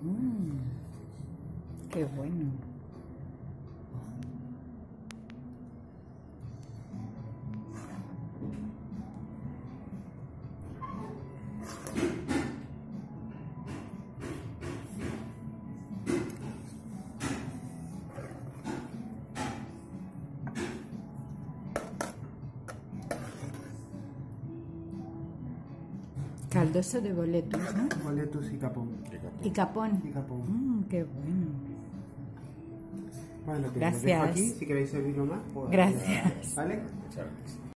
Qué bueno. Caldo eso de boletus, ¿no? Boletus y capón. Y capón. Y capón. Qué bueno. Bueno, Gracias. Lo dejo aquí, si queréis servirlo más. Pues, Gracias. ¿vale? Muchas gracias.